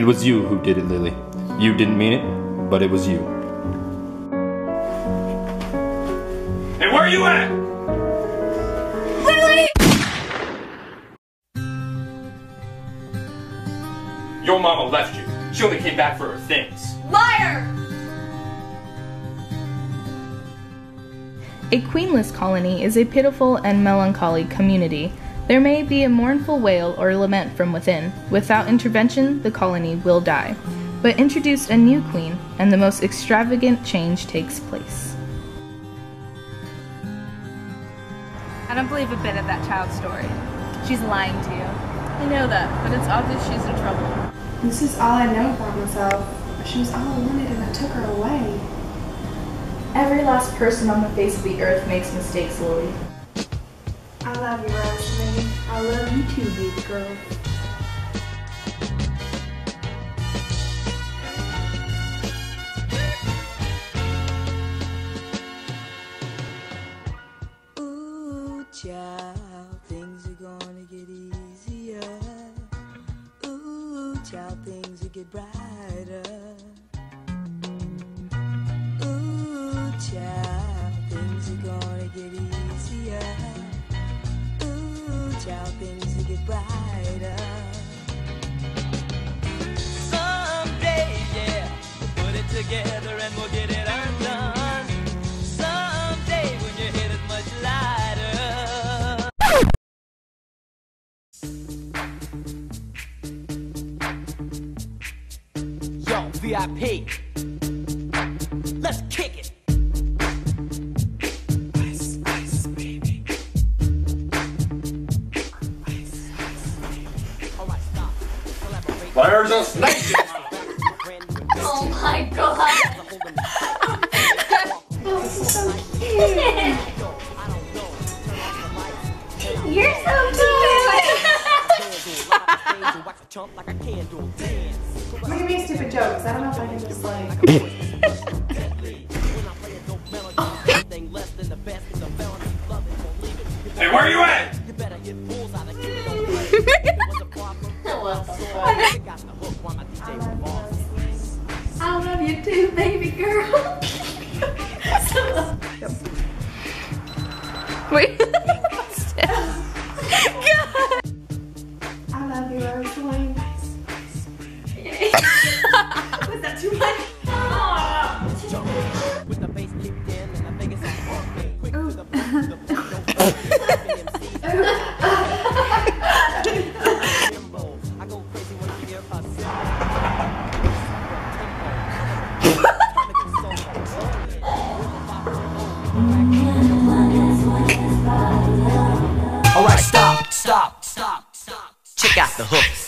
It was you who did it, Lily. You didn't mean it, but it was you. Hey, where are you at? Lily! Your mama left you. She only came back for her things. Liar! A queenless colony is a pitiful and melancholy community. There may be a mournful wail or lament from within. Without intervention, the colony will die. But introduce a new queen, and the most extravagant change takes place. I don't believe a bit of that child's story. She's lying to you. I know that, but it's obvious she's in trouble. This is all I know about myself. She was all I wanted and I took her away. Every last person on the face of the earth makes mistakes, Lily. I love you, Rosalie. I love you too, baby girl. Ooh, child, things are gonna get easier. Ooh, child, things will get brighter. Ooh, child, things are gonna get easier. Ooh, child, things will get brighter. Someday, yeah, we'll put it together and we'll get it undone. Someday when your head is much lighter. Yo, VIP, let's kick it. Ice, ice, baby. Ice, ice, baby. All right, stop. Collaborate. Fires on snakes! Oh my god! This is so cute. You're so cute! Look at me, stupid jokes. I don't know if I can just like. Hey, where are you at? I love you too, baby girl. Wait. I love you, Rosalie. Was that too much? With the bass kicked in and I think it's I go crazy when I hear a All right, stop. Check out the hook.